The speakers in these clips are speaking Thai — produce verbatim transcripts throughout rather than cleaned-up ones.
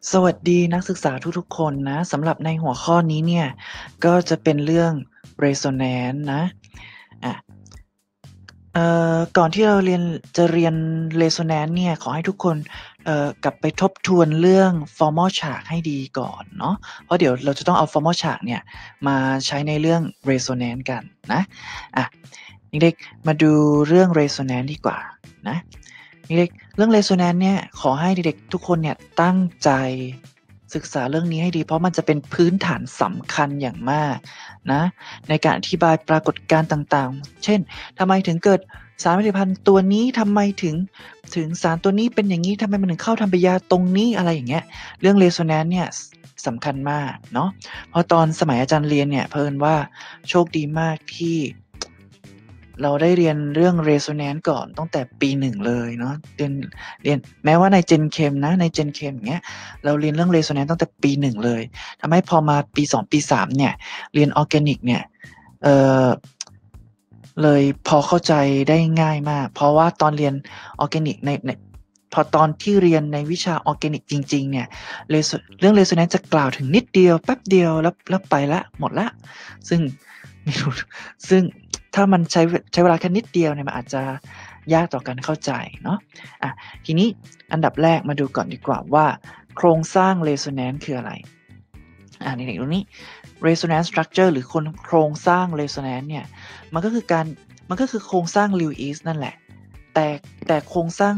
สวัสดีนักศึกษาทุกๆคนนะสำหรับในหัวข้อนี้เนี่ยก็จะเป็นเรื่อง Resonance นะอ่ะเอ่อก่อนที่เราเรียนจะเรียน Resonance เนี่ยขอให้ทุกคนเอ่อกลับไปทบทวนเรื่อง Formal ฉากให้ดีก่อนเนาะเพราะเดี๋ยวเราจะต้องเอา Formal ฉากเนี่ยมาใช้ในเรื่อง Resonance กันนะอ่ะเด็กๆมาดูเรื่อง Resonance ดีกว่านะเด็กๆเรื่อง Resonance เนี่ยขอให้เด็กๆทุกคนเนี่ยตั้งใจศึกษาเรื่องนี้ให้ดีเพราะมันจะเป็นพื้นฐานสำคัญอย่างมากนะในการอธิบายปรากฏการณ์ต่างๆเช่นทำไมถึงเกิดสารผลิตภัณฑ์ตัวนี้ทำไมถึงถึงสารตัวนี้เป็นอย่างนี้ทำไมมันถึงเข้าทำปฏิกิริยาตรงนี้อะไรอย่างเงี้ยเรื่อง Resonance เนี่ยสำคัญมากเนาะเพราะตอนสมัยอาจารย์เรียนเนี่ยเผอิญว่าโชคดีมากที่เราได้เรียนเรื่อง Resonance ก่อนตั้งแต่ปีหนึ่งเลยเนาะเรียนเรียนแม้ว่าใน Gen Chem นะใน Gen Chem อย่างเงี้ยเราเรียนเรื่อง Resonance ตั้งแต่ปีหนึ่งเลยทำให้พอมาปีสองปีสามเนี่ยเรียน Organic เนี่ยเอ่อเลยพอเข้าใจได้ง่ายมากเพราะว่าตอนเรียน Organic ในในพอตอนที่เรียนในวิชา Organic จริงๆเนี่ยเรื่อง Resonance จะกล่าวถึงนิดเดียวแป๊บเดียวแล้วแล้วไปละหมดละซึ่งไม่รู้ซึ่งถ้ามันใช้ใช้เวลาแค่นิดเดียวเนี่ยมันอาจจะยากต่อการเข้าใจเนาะอ่ะทีนี้อันดับแรกมาดูก่อนดีกว่าว่าโครงสร้าง Resonance คืออะไรอ่าเด็กๆตรงนี้ Resonance structure หรือคนโครงสร้าง Resonance เนี่ยมันก็คือการมันก็คือโครงสร้าง Lewis นั่นแหละแต่แต่โครงสร้าง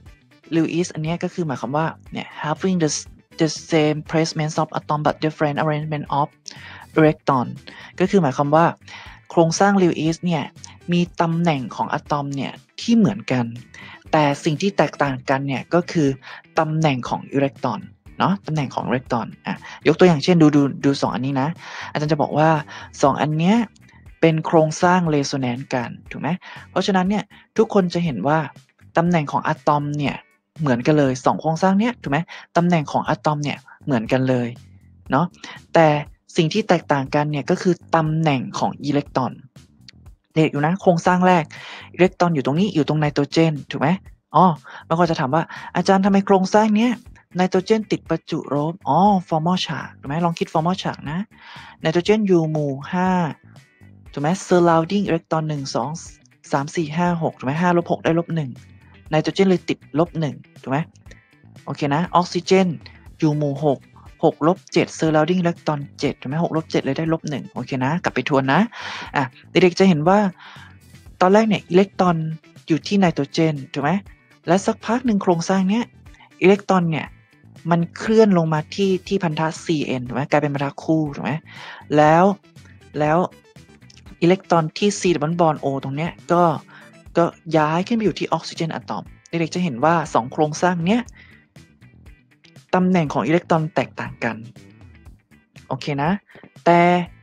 Lewis อันนี้ก็คือหมายความว่าเนี่ย having the the same placement of atom but different arrangement of electron ก็คือหมายความว่าโครงสร้าง Lewis เนี่ยมีตำแหน่งของอะตอมเนี่ยที่เหมือนกันแต่สิ่งที่แตกต่างกันเนี่ยก็คือตำแหน่งของอิเล็กตรอนเนาะตำแหน่งของอิเล็กตรอนอ่ะยกตัวอย่างเช่นดูดูดูสองอันนี้นะอาจารย์จะบอกว่าสองอันเนี้ยเป็นโครงสร้างเรโซแนนซ์กันถูกไหมเพราะฉะนั้นเนี่ยทุกคนจะเห็นว่าตำแหน่งของอะตอมเนี่ยเหมือนกันเลยสองโครงสร้างเนี้ยถูกไหมตำแหน่งของอะตอมเนี่ยเหมือนกันเลยเนาะแต่สิ่งที่แตกต่างกันเนี่ยก็คือตำแหน่งของอิเล็กตรอนเด็กอยู่นะโครงสร้างแรกอิเล็กตรอนอยู่ตรงนี้อยู่ตรงไนโตรเจนถูกไหมอ๋อบางคนจะถามว่าอาจารย์ทำไมโครงสร้างเนี้ยไนโตรเจนติดประจุลบอ๋อ formal charge ถูกไหมลองคิด formal charge นะไนโตรเจนอยู่หมู่ห้าถูกไหม surrounding อิเล็กตรอนหนึ่ง สอง สาม สี่ ห้า หกถูกไหมห้าลบหกได้ลบหนึ่งไนโตรเจนเลยติดลบหนึ่งถูกไหมโอเคนะออกซิเจนอยู่หมู่หกหกลบเจ็ด surrounding อิเล็กตรอนเจ็ดถูกไหมหกลบเจ็ดเลยได้ลบหนึ่งโอเคนะกลับไปทวนนะอ่ะเด็กๆจะเห็นว่าตอนแรกเนี่ยอิเล็กตรอนอยู่ที่ไนโตรเจนถูกไหมและสักพักหนึ่งโครงสร้างเนี้ยอิเล็กตรอนเนี่ยมันเคลื่อนลงมาที่ที่พันธะ ซี เอ็น ถูกไหมกลายเป็นพันธะคู่ถูกไหมแล้วแล้วอิเล็กตรอนที่ C double bond O ตรงเนี้ยก็ก็ย้ายขึ้นไปอยู่ที่ออกซิเจนอะตอมเด็กๆจะเห็นว่าสองโครงสร้างเนี้ยตำแหน่งของอิเล็กตรอนแตกต่างกันโอเคนะแต่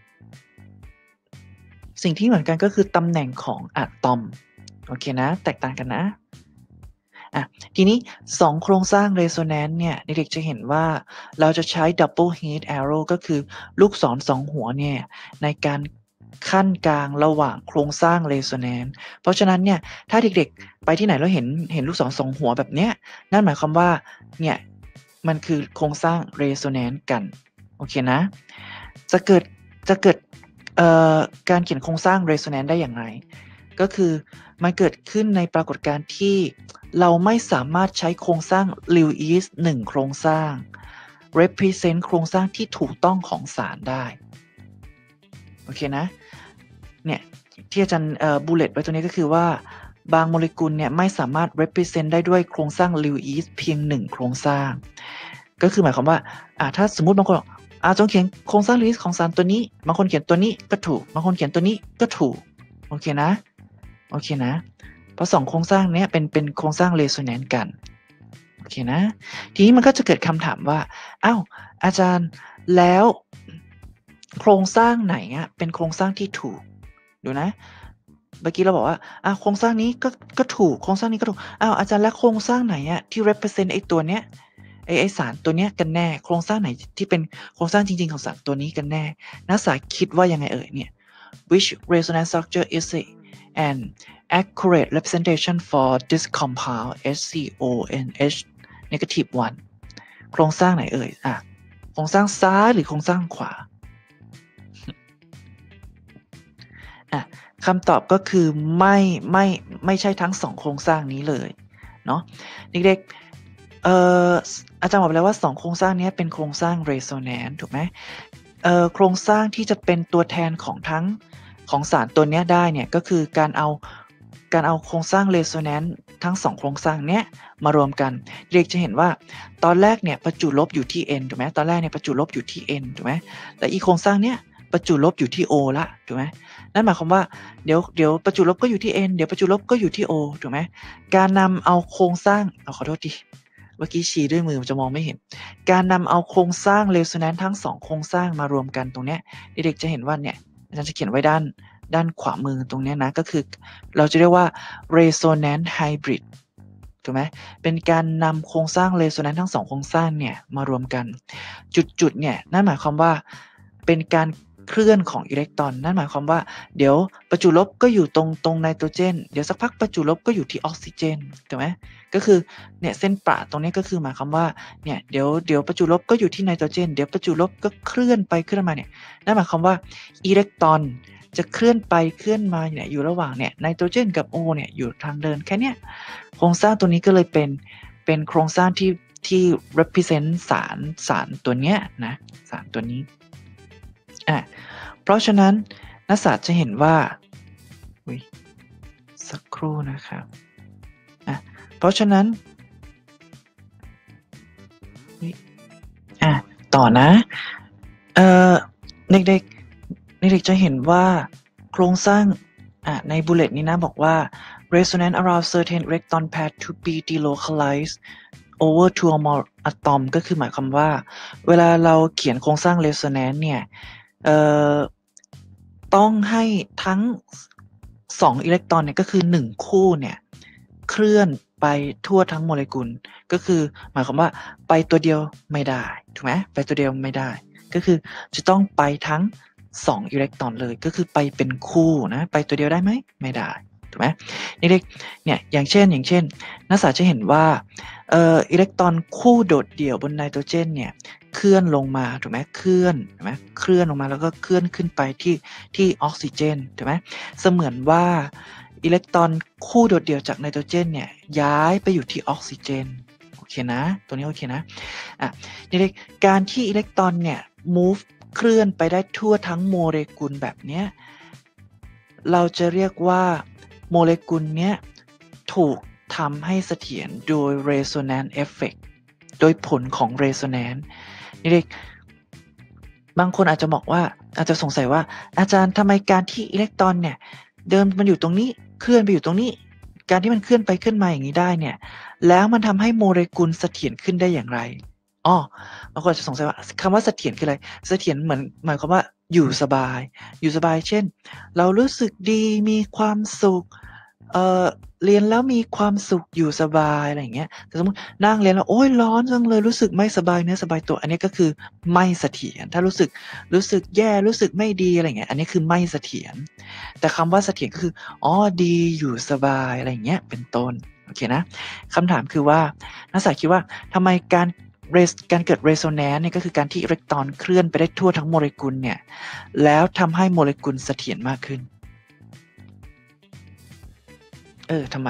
สิ่งที่เหมือนกันก็คือตำแหน่งของอะตอมโอเคนะแตกต่างกันนะอ่ะทีนี้สองโครงสร้าง Resonance เนี่ยเด็กๆจะเห็นว่าเราจะใช้ Double Hit Arrow ก็คือลูกศรสองหัวเนี่ยในการขั้นกลางระหว่างโครงสร้าง Resonance เพราะฉะนั้นเนี่ยถ้าเด็กๆไปที่ไหนแล้วเห็นเห็นลูกศรสองหัวแบบเนี้ยนั่นหมายความว่าเนี่ยมันคือโครงสร้าง Resonance กันโอเคนะจะเกิดจะเกิดเอ่อการเขียนโครงสร้าง Resonance ได้อย่างไรก็คือมันเกิดขึ้นในปรากฏการณ์ที่เราไม่สามารถใช้โครงสร้าง Lewis หนึ่งโครงสร้าง represent โครงสร้างที่ถูกต้องของสารได้โอเคนะเนี่ยที่อาจารย์เอ่อ bullet ไว้ตรงนี้ก็คือว่าบางโมเลกุลเนี่ยไม่สามารถ represent ได้ด้วยโครงสร้าง Lewis เพียงหนึ่งโครงสร้างก็คือหมายความว่าอ่าถ้าสมมุติบางคนอ่าจงเขียนโครงสร้าง Lewis ของสารตัวนี้บางคนเขียนตัวนี้ก็ถูกบางคนเขียนตัวนี้ก็ถูกโอเคนะโอเคนะเพราะสองโครงสร้างนี้เป็นเป็นโครงสร้าง Resonance กันโอเคนะทีนี้มันก็จะเกิดคำถามว่าอ้าวอาจารย์แล้วโครงสร้างไหนอะเป็นโครงสร้างที่ถูกดูนะเมื่อกี้เราบอกว่าอ่ะโครงสร้างนี้ก็ก็ถูกโครงสร้างนี้ก็ถูกอ้าวอาจารย์แล้วโครงสร้างไหนอะที่ represent ไอ้ตัวเนี้ยไอ้ไอ้สารตัวเนี้ยกันแน่โครงสร้างไหนที่เป็นโครงสร้างจริงๆของสารตัวนี้กันแน่นักศึกษาคิดว่ายังไงเอ่ยเนี่ย which resonance structure is it an accurate representation for this compound HCONH negative one โครงสร้างไหนเอ่ยอ่ะโครงสร้างซ้ายหรือโครงสร้างขวาอ่ะคำตอบก็คือไม่ไม่ไม่ใช่ทั้งสองโครงสร้างนี้เลยเนาะเด็กๆเอ่ออาจารย์บอกแล้วว่าสองโครงสร้างนี้เป็นโครงสร้าง resonance ถูกไหมเอ่อโครงสร้างที่จะเป็นตัวแทนของทั้งของสารตัวนี้ได้เนี่ยก็คือการเอาการเอาโครงสร้าง resonance ทั้งสองโครงสร้างเนี้ยมารวมกันเด็กจะเห็นว่าตอนแรกเนี่ยประจุลบอยู่ที่ n ถูกไหมตอนแรกเนี่ยประจุลบอยู่ที่ n ถูกไหมแต่อีโครงสร้างเนี้ยประจุลบอยู่ที่ o ละถูกไหมนั่นหมายความว่าเดี๋ยวเดี๋ยวประจุลบก็อยู่ที่ n เดี๋ยวประจุลบก็อยู่ที่ o ถูกไหมการนำเอาโครงสร้างเอาขอโทษทีเมื่อกี้ชี้ด้วยมือจะมองไม่เห็นการนำเอาโครงสร้าง resonance ทั้งสองโครงสร้างมารวมกันตรงเนี้ยเด็กๆจะเห็นว่าเนี่ยอาจารย์จะเขียนไว้ด้านด้านขวามือตรงนี้นะก็คือเราจะเรียกว่า resonance hybrid ถูกไหมเป็นการนำโครงสร้าง resonance ทั้งสองโครงสร้างเนี่ยมารวมกันจุดๆเนี่ยนั่นหมายความว่าเป็นการเคลื่อนของอิเล็กตรอนนั่นหมายความว่าเดี๋ยวประจุลบก็อยู่ตรงตรงไนโตรเจนเดี๋ยวสักพักประจุลบก็อยู่ที่ออกซิเจนถูกไหมก็คือเนี่ยเส้นประตรงนี้ก็คือหมายความว่าเนี่ยเดี๋ยวเดี๋ยวประจุลบก็อยู่ที่ไนโตรเจนเดี๋ยวประจุลบก็เคลื่อนไปเคลื่อนมาเนี่ยนั่นหมายความว่าอิเล็กตรอนจะเคลื่อนไปเคลื่อนมาเนี่ยอยู่ระหว่างเนี่ยไนโตรเจนกับโอเนี่ยอยู่ทางเดินแค่เนี้ยโครงสร้างตัวนี้ก็เลยเป็นเป็นโครงสร้างที่ที่ represent สารสารตัวเนี้ยนะสารตัวนี้อ่ะเพราะฉะนั้นนักศึกษาจะเห็นว่าสักครู่นะครับอ่ะเพราะฉะนั้นอ่ะต่อนะเอ่อเด็กๆเด็กๆจะเห็นว่าโครงสร้างอ่ะในบุลเลตนี้นะบอกว่า resonance around certain electron pair to be delocalized over two or more atom ก็คือหมายความว่าเวลาเราเขียนโครงสร้าง resonance เนี่ยเอ่อต้องให้ทั้งสองอิเล็กตรอนเนี่ยก็คือหนึ่งคู่เนี่ยเคลื่อนไปทั่วทั้งโมเลกุลก็คือหมายความว่าไปตัวเดียวไม่ได้ถูกไหมไปตัวเดียวไม่ได้ก็คือจะต้องไปทั้งสองอิเล็กตรอนเลยก็คือไปเป็นคู่นะไปตัวเดียวได้ไหมไม่ได้ถูกไหมนี่เด็กเนี่ยอย่างเช่นอย่างเช่นนักศึกษาจะเห็นว่าเอ่ออิเล็กตรอนคู่โดดเดี่ยวบนไนโตรเจนเนี่ยเคลื่อนลงมาถูกไหมเคลื่อนถูกไหมเคลื่อนลงมาแล้วก็เคลื่อนขึ้นไปที่ที่ออกซิเจนถูกไหมเสมือนว่าอิเล็กตรอนคู่โดดเดี่ยวจากไนโตรเจนเนี่ยย้ายไปอยู่ที่ออกซิเจนโอเคนะตัวนี้โอเคนะอ่ะนี่เด็กการที่อิเล็กตรอนเนี่ย move เคลื่อนไปได้ทั่วทั้งโมเลกุลแบบเนี้ยเราจะเรียกว่าโมเลกุลเนี้ยถูกทำให้เสถียรโดย resonance effect โดยผลของ resonance นี่เด็กบางคนอาจจะบอกว่าอาจจะสงสัยว่าอาจารย์ทำไมการที่อิเล็กตรอนเนี่ยเดิมมันอยู่ตรงนี้เคลื่อนไปอยู่ตรงนี้การที่มันเคลื่อนไปเคลื่อนมาอย่างนี้ได้เนี่ยแล้วมันทำให้โมเลกุลเสถียรขึ้นได้อย่างไรอ๋อบางคนอาจจะสงสัยว่าคำว่าเสถียรคืออะไรเสถียรเหมือนหมายความว่าอยู่สบายอยู่สบายเช่นเรารู้สึกดีมีความสุขเอ่อเรียนแล้วมีความสุขอยู่สบายอะไรอย่างเงี้ยแต่สมมตินั่งเรียนแล้วโอ๊ยร้อนจังเลยรู้สึกไม่สบายเนื้อสบายตัวอันนี้ก็คือไม่เสถียรถ้ารู้สึกรู้สึกแย่รู้สึกไม่ดีอะไรอย่างเงี้ยอันนี้คือไม่เสถียรแต่คำว่าเสถียรก็คืออ๋อดีอยู่สบายอะไรอย่างเงี้ยเป็นต้นโอเคนะคำถามคือว่านักศึกษาคิดว่าทำไมการการเกิด resonance เนี่ยก็คือการที่อิเล็กตรอนเคลื่อนไปได้ทั่วทั้งโมเลกุลเนี่ยแล้วทำให้โมเลกุลเสถียรมากขึ้นเออทำไม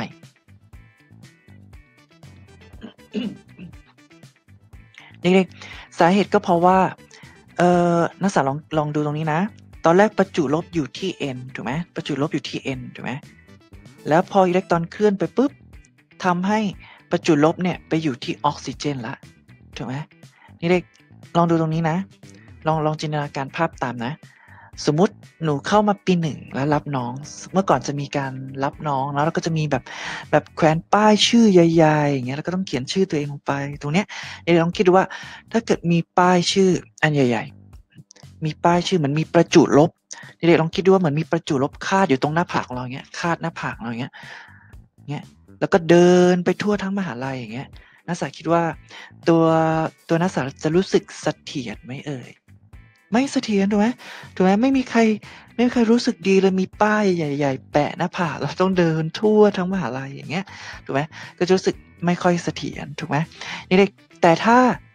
เด็กๆสาเหตุก็เพราะว่าเอ่อนักศึกษาลองลองดูตรงนี้นะตอนแรกประจุลบอยู่ที่ n ถูกไหมประจุลบอยู่ที่ n ถูกไหมแล้วพออิเล็กตรอนเคลื่อนไปปุ๊บทำให้ประจุลบเนี่ยไปอยู่ที่ออกซิเจนละถูกไหมนี่เด็กลองดูตรงนี้นะลองลองจินตนาการภาพตามนะสมมุติหนูเข้ามาปีหนึ่งแล้วรับน้องเมื่อก่อนจะมีการรับน้องแล้วเราก็จะมีแบบแบบแขวนป้ายชื่อใหญ่ๆอย่างเงี้ยแล้วก็ต้องเขียนชื่อตัวเองลงไปตรงเนี้ยเดี๋ยวลองคิดดูว่าถ้าเกิดมีป้ายชื่ออันใหญ่ๆมีป้ายชื่อเหมือนมีประจุลบเด็กๆลองคิดดูว่าเหมือนมีประจุลบคาดอยู่ตรงหน้าผากของเราเงี้ยคาดหน้าผากเราเงี้ยเงี้ยแล้วก็เดินไปทั่วทั้งมหาลัยอย่างเงี้ยนักศึกษาคิดว่าตัวตัวนักศึกษาจะรู้สึกเสถียรไหมเอ่ยไม่เสถียรถูกไหมถูกไหมไม่มีใครไม่มีใครรู้สึกดีเลยมีป้ายใหญ่ๆแปะหน้าผากเราต้องเดินทั่วทั้งมหาลัยอย่างเงี้ยถูกไหมก็จะรู้สึกไม่ค่อยเสถียรถูกไหมนี่เด็กแต่ถ้า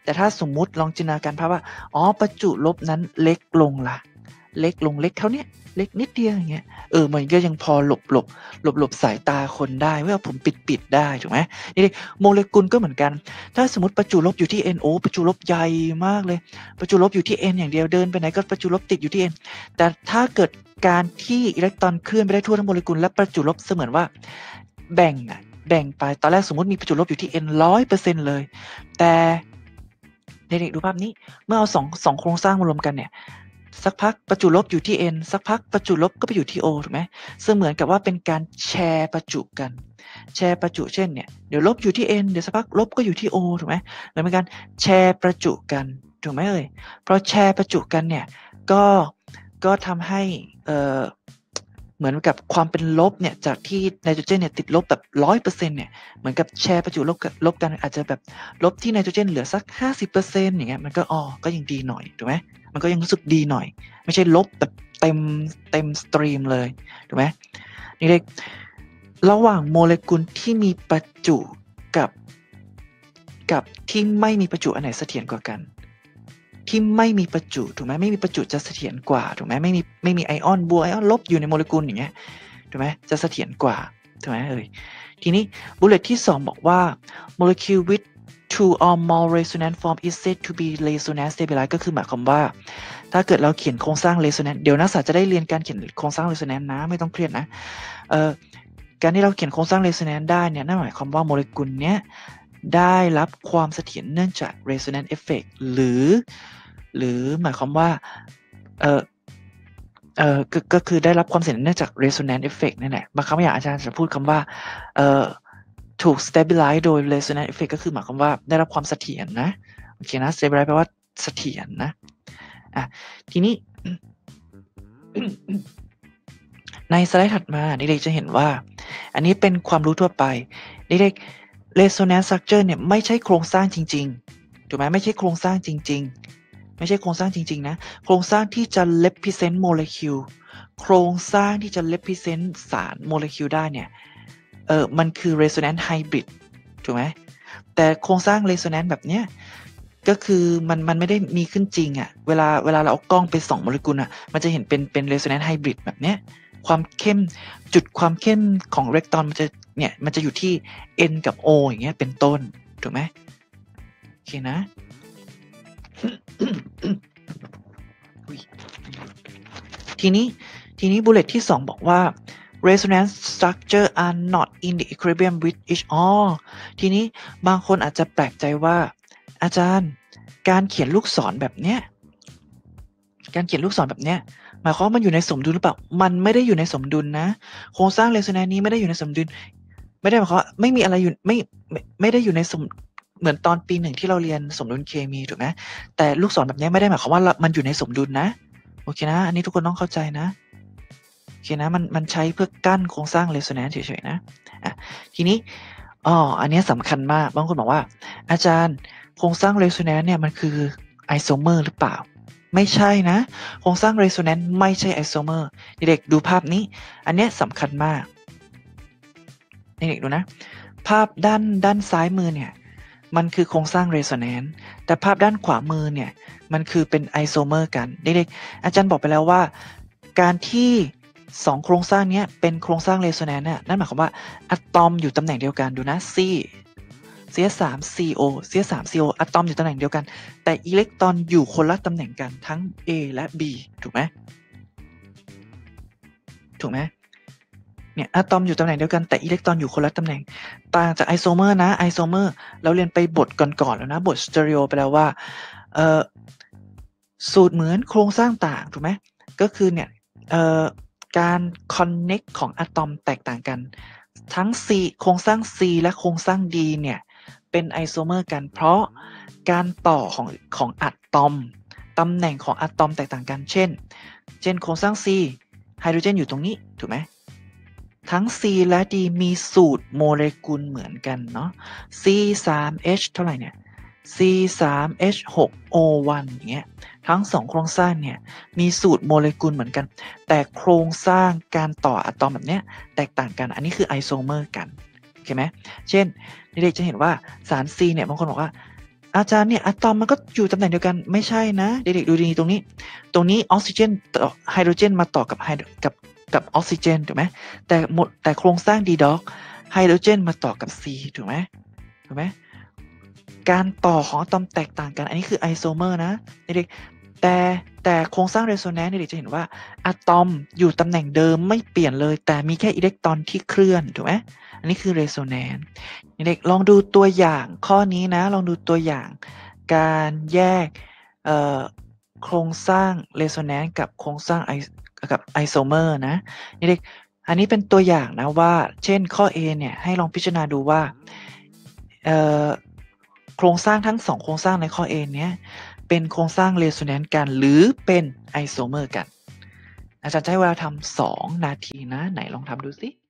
แต่ถ้าสมมุติลองจินตนาการภาพว่าอ๋อประจุลบนั้นเล็กลงล่ะเล็กลงเล็กเท่านี้เล็กนิดเดียวอย่างเงี้ยเออมันก็ยังพอหลบหลบหลบหลบสายตาคนได้ว่าผมปิดปิดได้ถูกไหมนี่โมเลกุลก็เหมือนกันถ้าสมมติประจุลบอยู่ที่ N โอ้ประจุลบใหญ่มากเลยประจุลบอยู่ที่ N อย่างเดียวเดินไปไหนก็ประจุลบติดอยู่ที่ N แต่ถ้าเกิดการที่อิเล็กตรอนเคลื่อนไปได้ทั่วทั้งโมเลกุลและประจุลบเสมือนว่าแบ่งอะแบ่งไปตอนแรกสมมติมีประจุลบอยู่ที่ N ร้อยเปอร์เซ็นต์เลยแต่เด็กๆดูภาพนี้เมื่อเอาสองสองโครงสร้างมารวมกันเนี่ยสักพักประจุลบอยู่ที่ N สักพักประจุลบก็ไปอยู่ที่ O ถูกไหมซึ่งเหมือนกับว่าเป็นการแชร์ประจุกันแชร์ประจุเช่นเนี่ยเดี๋ยวลบอยู่ที่ N เดี๋ยวสักพักลบก็อยู่ที่ O ถูกไหมเหมือนเป็นการแชร์ประจุกันถูกไหมเอ่ยเพราะแชร์ประจุกันเนี่ยก็ก็ทำให้เอ่อเหมือนกับความเป็นลบเนี่ยจากที่ไนโตรเจนเนี่ยติดลบแบบร้อยเปอร์เซ็นต์เนี่ยเหมือนกับแชร์ประจุลบลบกันอาจจะแบบลบที่ไนโตรเจนเหลือสักห้าสิบเปอร์เซ็นต์อย่างเงี้ยมันก็อ๋อก็ยังดีหน่อยถูกไหมมันก็ยังรู้สึกดีหน่อยไม่ใช่ลบแบบเต็มเต็มสตรีมเลยถูกไหมนี่เด็กระหว่างโมเลกุลที่มีประจุกับกับที่ไม่มีประจุอันไหนเสถียรกว่ากันที่ไม่มีประจุถูกไหมไม่มีประจุจะเสถียรกว่าถูกไหมไม่มีไม่มีไอออนบวกไอออนลบอยู่ในโมเลกุลอย่างเงี้ยถูกไหมจะเสถียรกว่าถูกไหมเอ่ยทีนี้บุลเลตที่สองบอกว่า molecule with two or more resonance form is said to be resonance stabilized ก็คือหมายความว่าถ้าเกิดเราเขียนโครงสร้าง resonance เดี๋ยวนักศึกษาจะได้เรียนการเขียนโครงสร้าง resonance นะไม่ต้องเครียดนะเอ่อการที่เราเขียนโครงสร้าง resonance ได้เนี่ยนั่นหมายความว่าโมเลกุลเนี้ยได้รับความเสถียรเนื่องจาก resonance effect หรือหรือหมายความว่าเอ่อเอ่อก็ก็คือได้รับความเสถียรเนื่องจาก resonance effect นั่นแหละบางครั้งอย่างอาจารย์จะพูดคำว่าเอ่อถูก stabilize โดย resonance effect ก็คือหมายความว่าได้รับความเสถียรนะโอเคนะ stabilize แปลว่าเสถียรนะอ่ะทีนี้ ในสไลด์ถัดมาเด็กๆจะเห็นว่าอันนี้เป็นความรู้ทั่วไปเด็กๆ resonance structure เนี่ยไม่ใช่โครงสร้างจริงๆถูกไหมไม่ใช่โครงสร้างจริงๆไม่ใช่โครงสร้างจริงๆนะโครงสร้างที่จะ represent molecule โครงสร้างที่จะ represent สารโมเลกุลได้เนี่ยเออมันคือ resonance hybrid ถูกไหมแต่โครงสร้าง resonance แบบเนี้ยก็คือมันมันไม่ได้มีขึ้นจริงอะ่ะเวลาเวลาเราเอากล้องไปส่องโมเลกุลอ่ะมันจะเห็นเป็นเป็น resonance hybrid แบบเนี้ยความเข้มจุดความเข้มของอิเล็กตรอนมันจะเนี่ยมันจะอยู่ที่ N กับ O อย่างเงี้ยเป็นต้นถูกไหมโอเคนะ ทีนี้ทีนี้บุลเลตที่สองบอกว่า resonance structure are not in the equilibrium with each other ทีนี้บางคนอาจจะแปลกใจว่าอาจารย์การเขียนลูกศรแบบเนี้ยการเขียนลูกศรแบบเนี้ยหมายความว่ามันอยู่ในสมดุลหรือเปล่ามันไม่ได้อยู่ในสมดุลนะโครงสร้าง resonance นี้ไม่ได้อยู่ในสมดุลไม่ได้หมายความว่าไม่มีอะไรอยู่ไม่ไม่ไม่ได้อยู่ในสมเหมือนตอนปีหนึ่งที่เราเรียนสมดุลเคมีถูกไหมแต่ลูกศรแบบนี้ไม่ได้หมายความว่ามันอยู่ในสมดุลนะโอเคนะอันนี้ทุกคนต้องเข้าใจนะโอเคนะมันมันใช้เพื่อกั้นโครงสร้าง resonance เฉยๆนะอ่ะทีนี้อ๋ออันนี้สำคัญมากบางคนบอกว่าอาจารย์โครงสร้าง resonance เนี่ยมันคือไอโซเมอร์หรือเปล่าไม่ใช่นะโครงสร้าง resonance ไม่ใช่ไอโซเมอร์เด็กๆดูภาพนี้อันนี้สำคัญมากเด็กๆดูนะภาพด้านด้านซ้ายมือเนี่ยมันคือโครงสร้าง resonance แต่ภาพด้านขวามือเนี่ยมันคือเป็นไอโซเมอร์กันเด็กๆอาจารย์บอกไปแล้วว่าการที่สองโครงสร้างนี้เป็นโครงสร้าง resonance เนี่ยนั่นหมายความว่าอะตอมอยู่ตำแหน่งเดียวกันดูนะ C ซี เอส สาม ซี โอ ซี เอส สาม ซี โอ อะตอมอยู่ตำแหน่งเดียวกันแต่อิเล็กตรอนอยู่คนละตำแหน่งกันทั้ง A และ B ถูกไหมถูกไหมเนี่ยอะตอมอยู่ตำแหน่งเดียวกันแต่อิเล็กตรอนอยู่คนละตำแหน่งต่างจากไอโซเมอร์นะไอโซเมอร์เราเรียนไปบทก่อนๆแล้วนะบทสเตอริโอไปแล้วว่าเอ่อสูตรเหมือนโครงสร้างต่างถูกไหมก็คือเนี่ยเอ่อการคอนเน็กของอะตอมแตกต่างกันทั้ง C โครงสร้าง C และโครงสร้าง D เนี่ยเป็นไอโซเมอร์กันเพราะการต่อของของอะตอมตำแหน่งของอะตอมแตกต่างกันเช่นเช่นโครงสร้าง C ไฮโดรเจนอยู่ตรงนี้ถูกไหมทั้ง C และ D มีสูตรโมเลกุลเหมือนกันเนาะ ซี สาม เอช เท่าไหร่เนี่ย ซี สาม เอช หก โอ วัน อย่างเงี้ยทั้งสองโครงสร้างเนี่ยมีสูตรโมเลกุลเหมือนกันแต่โครงสร้างการต่ออะตอมแบบเนี้ยแตกต่างกันอันนี้คือไอโซเมอร์กันโอเคไหมเช่นเด็กๆจะเห็นว่าสาร C เนี่ยบางคนบอกว่าอาจารย์เนี่ยอะตอมมันก็อยู่ตำแหน่งเดียวกันไม่ใช่นะเด็กๆดูดีตรงนี้ตรงนี้ออกซิเจนต่อไฮโดรเจนมาต่อกับไฮกับกับออกซิเจนถูกไหมแต่หมดแต่โครงสร้างดีด็อกไฮโดรเจนมาต่อกับ C ถูกไหมถูกไหมการต่อของอะตอมแตกต่างกันอันนี้คือไอโซเมอร์นะเด็กๆแต่แต่โครงสร้างเรโซแนนซ์เด็กๆจะเห็นว่าอะตอมอยู่ตำแหน่งเดิมไม่เปลี่ยนเลยแต่มีแค่อิเล็กตรอนที่เคลื่อนถูกไหมอันนี้คือเรโซแนนซ์เด็กๆลองดูตัวอย่างข้อนี้นะลองดูตัวอย่างการแยกโครงสร้างเรโซแนนซ์กับโครงสร้างไอกับไอโซเมอร์นะเด็กๆอันนี้เป็นตัวอย่างนะว่าเช่นข้อ A เนี่ยให้ลองพิจารณาดูว่าโครงสร้างทั้งสองโครงสร้างในข้อ A เนี้ยเป็นโครงสร้างเรโซแนนซ์กันหรือเป็นไอโซเมอร์กันอาจารย์จะให้เวลาทำสองนาทีนะไหนลองทำดูสิ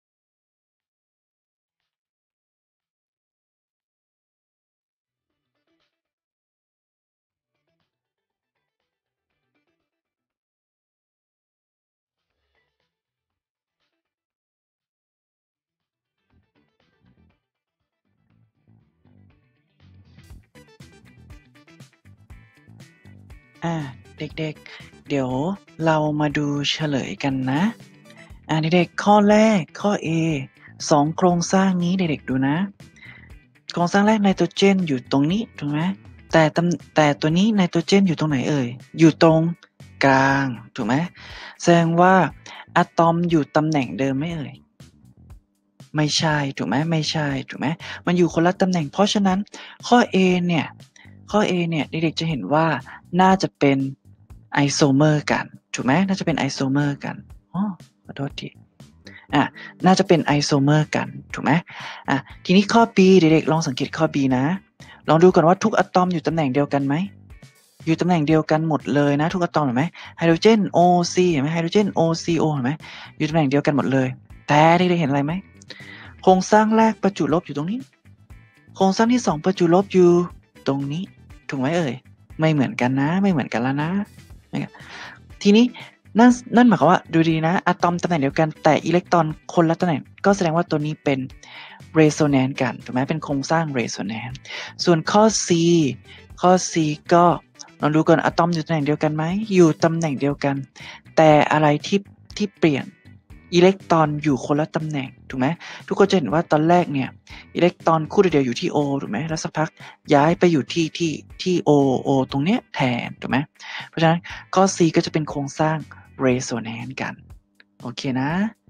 อ่าเด็กๆเดี๋ยวเรามาดูเฉลยกันนะอ่าเด็กๆข้อแรกข้อ A สองโครงสร้างนี้เด็กๆดูนะโครงสร้างแรกไนโตรเจนอยู่ตรงนี้ถูกไหมแต่ตำแต่ตัวนี้ไนโตรเจนอยู่ตรงไหนเอ่ยอยู่ตรงกลางถูกไหมแสดงว่าอะตอมอยู่ตำแหน่งเดิมไหมเอ่ยไม่ใช่ถูกไหมไม่ใช่ถูกไหมมันอยู่คนละตำแหน่งเพราะฉะนั้นข้อ A เนี่ยข้อ A เนี่ยเด็กๆจะเห็นว่าน่าจะเป็นไอโซเมอร์กันถูกไหมน่าจะเป็นไอโซเมอร์กันอ๋อขอโทษทีอ่ะน่าจะเป็นไอโซเมอร์กันถูกไหมอ่ะทีนี้ข้อ B เด็กๆลองสังเกตข้อ B นะลองดูก่อนว่าทุกอะตอมอยู่ตำแหน่งเดียวกันไหมอยู่ตำแหน่งเดียวกันหมดเลยนะทุกอะตอมเห็นไหมไฮโดรเจน O C เห็นไหมไฮโดรเจน O C O เห็นไหมอยู่ตำแหน่งเดียวกันหมดเลยแต่เด็กๆเห็นอะไรไหมโครงสร้างแรกประจุลบอยู่ตรงนี้โครงสร้างที่สองประจุลบอยู่ตรงนี้ถูกไหมเอ่ยไม่เหมือนกันนะไม่เหมือนกันแล้วนะทีนี้นั่นนั่นหมายความว่าดูดีนะอะตอมตำแหน่งเดียวกันแต่อิเล็กตรอนคนละตำแหน่งก็แสดงว่าตัวนี้เป็นเรโซแนนซ์กันถูกไหมเป็นโครงสร้างเรโซแนนซ์ส่วนข้อ C ข้อ C ก็ลองดูก่อนอะตอมอยู่ตำแหน่งเดียวกันไหมอยู่ตำแหน่งเดียวกันแต่อะไรที่ที่เปลี่ยนอิเล็กตรอนอยู่คนละตำแหน่งถูกไหมทุกคนจะเห็นว่าตอนแรกเนี่ยอิเล็กตรอนคู่เดียวอยู่ที่ O ถูกไหมแล้วสักพักย้ายไปอยู่ที่ที่ที่ O O ตรงเนี้ยแทนถูกไหมเพราะฉะนั้นข้อ C ก็จะเป็นโครงสร้าง resonance กันโอเคนะ